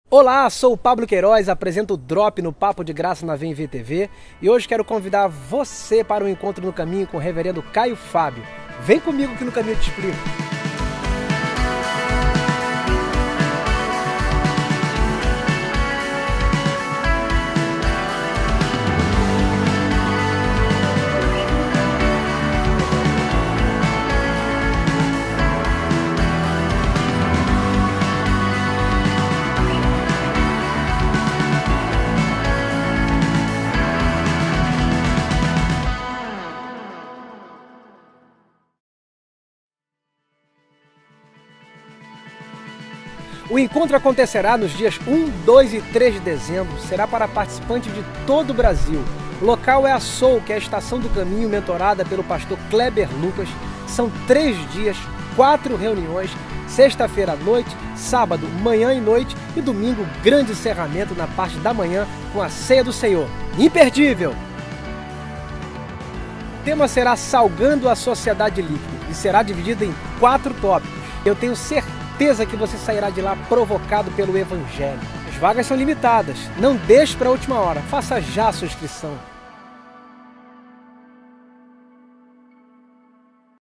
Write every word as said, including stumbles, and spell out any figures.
Olá, sou o Pablo Queiroz, apresento o Drop no Papo de Graça na Vem Ver T V e hoje quero convidar você para um encontro no caminho com o reverendo Caio Fábio. Vem comigo que no caminho eu te explico. O encontro acontecerá nos dias um, dois e três de dezembro, será para participantes de todo o Brasil. O local é a Soul, que é a Estação do Caminho, mentorada pelo pastor Kleber Lucas. São três dias, quatro reuniões, sexta-feira à noite, sábado, manhã e noite e domingo, grande encerramento na parte da manhã com a Ceia do Senhor. Imperdível! O tema será Salgando a Sociedade Líquida e será dividido em quatro tópicos. Eu tenho certeza certeza que você sairá de lá provocado pelo Evangelho. As vagas são limitadas, não deixe para a última hora, faça já a sua inscrição.